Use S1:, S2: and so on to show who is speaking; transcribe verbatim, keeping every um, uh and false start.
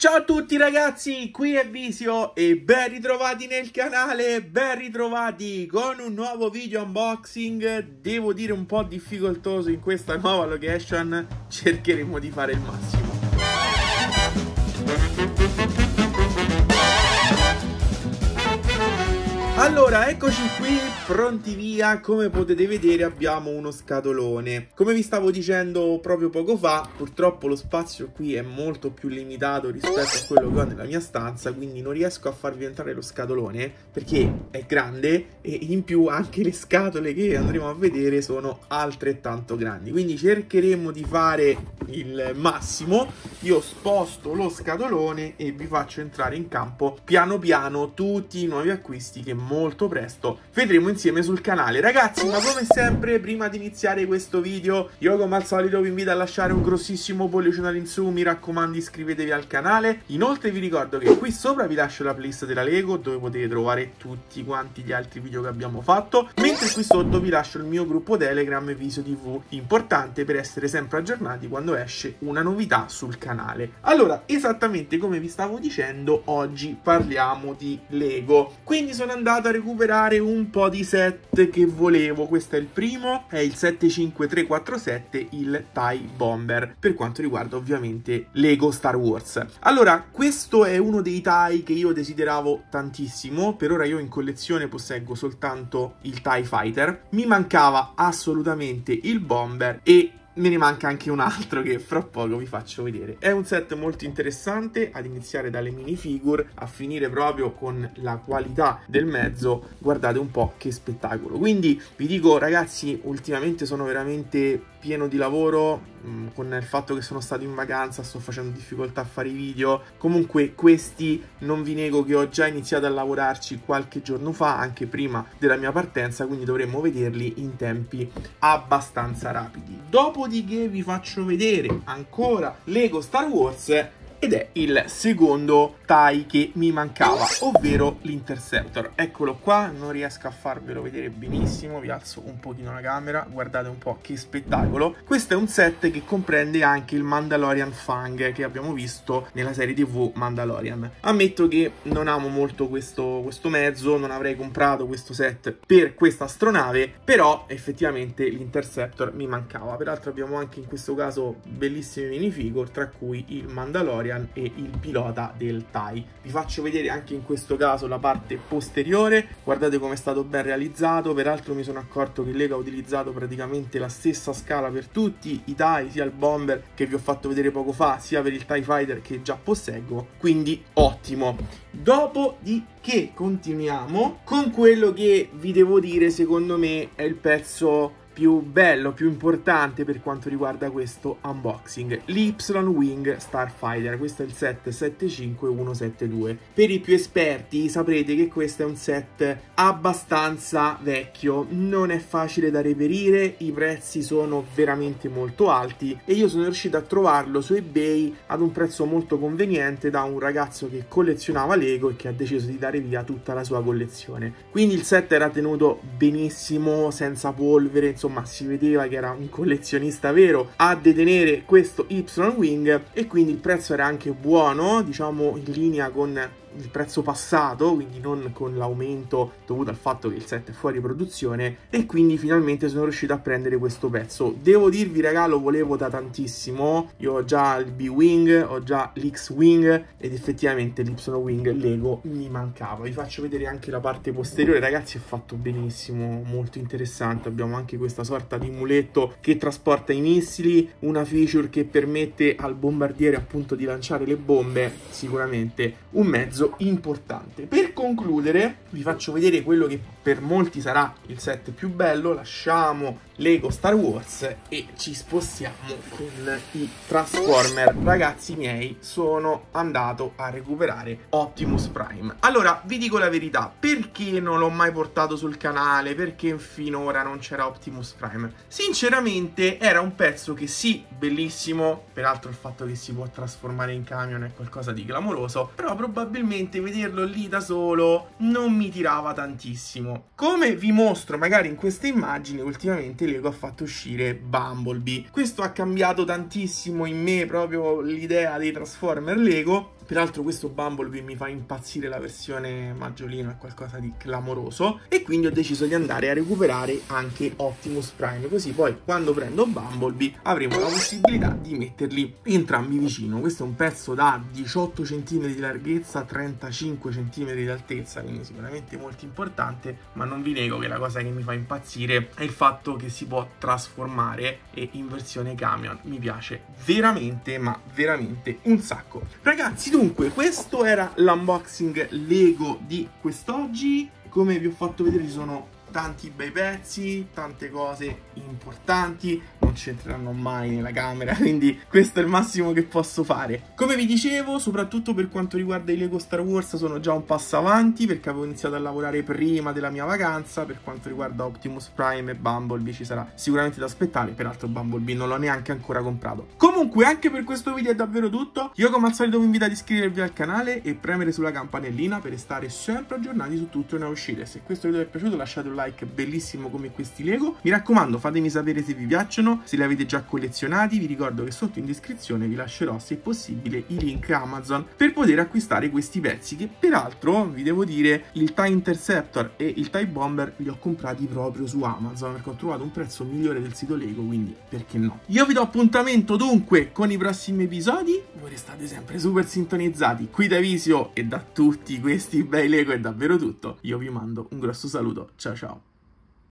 S1: Ciao a tutti ragazzi, qui è Visio e ben ritrovati nel canale, ben ritrovati con un nuovo video unboxing. Devo dire un po' difficoltoso in questa nuova location, cercheremo di fare il massimo. Allora, eccoci qui, pronti via. Come potete vedere abbiamo uno scatolone. Come vi stavo dicendo proprio poco fa, purtroppo lo spazio qui è molto più limitato rispetto a quello che ho nella mia stanza, quindi non riesco a farvi entrare lo scatolone perché è grande e in più anche le scatole che andremo a vedere sono altrettanto grandi. Quindi cercheremo di fare il massimo. Io sposto lo scatolone e vi faccio entrare in campo piano piano tutti i nuovi acquisti che molto presto vedremo insieme sul canale. Ragazzi, ma come sempre prima di iniziare questo video io come al solito vi invito a lasciare un grossissimo pollice in su, mi raccomando iscrivetevi al canale. Inoltre vi ricordo che qui sopra vi lascio la playlist della Lego dove potete trovare tutti quanti gli altri video che abbiamo fatto, mentre qui sotto vi lascio il mio gruppo Telegram Visio tivù, importante per essere sempre aggiornati quando esce una novità sul canale. Allora, esattamente come vi stavo dicendo, oggi parliamo di Lego, quindi sono andato a recuperare un po' di set che volevo. Questo è il primo, è il sette cinque tre quattro sette, il TIE Bomber, per quanto riguarda ovviamente Lego Star Wars. Allora, questo è uno dei TIE che io desideravo tantissimo. Per ora io in collezione posseggo soltanto il TIE Fighter, mi mancava assolutamente il Bomber e me ne manca anche un altro che fra poco vi faccio vedere. È un set molto interessante, ad iniziare dalle minifigure a finire proprio con la qualità del mezzo. Guardate un po' che spettacolo. Quindi vi dico ragazzi, ultimamente sono veramente pieno di lavoro, mh, con il fatto che sono stato in vacanza sto facendo difficoltà a fare i video. Comunque questi non vi nego che ho già iniziato a lavorarci qualche giorno fa, anche prima della mia partenza, quindi dovremmo vederli in tempi abbastanza rapidi. Dopodiché vi faccio vedere ancora Lego Star Wars ed è il secondo TIE che mi mancava, ovvero l'Interceptor. Eccolo qua, non riesco a farvelo vedere benissimo, vi alzo un pochino la camera, guardate un po' che spettacolo. Questo è un set che comprende anche il Mandalorian Fang che abbiamo visto nella serie tivù Mandalorian. Ammetto che non amo molto questo, questo mezzo, non avrei comprato questo set per questa astronave, però effettivamente l'Interceptor mi mancava. Peraltro abbiamo anche in questo caso bellissime minifigure, tra cui il Mandalorian e il pilota del TIE. Vi faccio vedere anche in questo caso la parte posteriore, guardate come è stato ben realizzato. Peraltro mi sono accorto che Lego ha utilizzato praticamente la stessa scala per tutti i TIE, sia il Bomber che vi ho fatto vedere poco fa, sia per il TIE Fighter che già posseggo, quindi ottimo. Dopodiché continuiamo con quello che vi devo dire secondo me è il pezzo più bello, più importante per quanto riguarda questo unboxing, l'Y-Wing Starfighter. Questo è il set sette cinque uno sette due. Per i più esperti saprete che questo è un set abbastanza vecchio, non è facile da reperire, i prezzi sono veramente molto alti e io sono riuscito a trovarlo su eBay ad un prezzo molto conveniente da un ragazzo che collezionava Lego e che ha deciso di dare via tutta la sua collezione. Quindi il set era tenuto benissimo, senza polvere, insomma si vedeva che era un collezionista vero a detenere questo Y-Wing e quindi il prezzo era anche buono, diciamo in linea con il prezzo passato, quindi non con l'aumento dovuto al fatto che il set è fuori produzione, e quindi finalmente sono riuscito a prendere questo pezzo. Devo dirvi raga, lo volevo da tantissimo, io ho già il B-Wing, ho già l'X-Wing ed effettivamente l'Y-Wing Lego mi mancava. Vi faccio vedere anche la parte posteriore ragazzi, è fatto benissimo, molto interessante. Abbiamo anche questa sorta di muletto che trasporta i missili, una feature che permette al bombardiere appunto di lanciare le bombe, sicuramente un mezzo importante. Per concludere vi faccio vedere quello che per molti sarà il set più bello. Lasciamo Lego Star Wars e ci spostiamo con i Transformer. Ragazzi miei, sono andato a recuperare Optimus Prime. Allora vi dico la verità, perché non l'ho mai portato sul canale, perché finora non c'era Optimus Prime? Sinceramente era un pezzo che sì, bellissimo, peraltro il fatto che si può trasformare in camion è qualcosa di clamoroso, però probabilmente vederlo lì da solo non mi tirava tantissimo. Come vi mostro magari in queste immagini, ultimamente Lego ha fatto uscire Bumblebee. Questo ha cambiato tantissimo in me proprio l'idea dei Transformer Lego Peraltro questo Bumblebee mi fa impazzire, la versione maggiolino è qualcosa di clamoroso, e quindi ho deciso di andare a recuperare anche Optimus Prime, così poi quando prendo Bumblebee avremo la possibilità di metterli entrambi vicino. Questo è un pezzo da diciotto centimetri di larghezza, trentacinque centimetri di altezza, quindi sicuramente molto importante, ma non vi nego che la cosa che mi fa impazzire è il fatto che si può trasformare, e in versione camion mi piace veramente, ma veramente un sacco. Ragazzi, dunque questo era l'unboxing Lego di quest'oggi. Come vi ho fatto vedere ci sono tanti bei pezzi, tante cose importanti, non c'entreranno mai nella camera, quindi questo è il massimo che posso fare. Come vi dicevo, soprattutto per quanto riguarda i Lego Star Wars sono già un passo avanti, perché avevo iniziato a lavorare prima della mia vacanza. Per quanto riguarda Optimus Prime e Bumblebee ci sarà sicuramente da aspettare, peraltro Bumblebee non l'ho neanche ancora comprato. Comunque anche per questo video è davvero tutto. Io come al solito vi invito ad iscrivervi al canale e premere sulla campanellina per restare sempre aggiornati su tutto e nuove uscite. Se questo video vi è piaciuto lasciate un like bellissimo come questi Lego, mi raccomando fatemi sapere se vi piacciono, se li avete già collezionati. Vi ricordo che sotto in descrizione vi lascerò se possibile i link Amazon per poter acquistare questi pezzi, che peraltro vi devo dire il TIE Interceptor e il TIE Bomber li ho comprati proprio su Amazon perché ho trovato un prezzo migliore del sito Lego, quindi perché no. Io vi do appuntamento dunque con i prossimi episodi, voi restate sempre super sintonizzati qui da Visio, e da tutti questi bei Lego è davvero tutto. Io vi mando un grosso saluto, ciao ciao.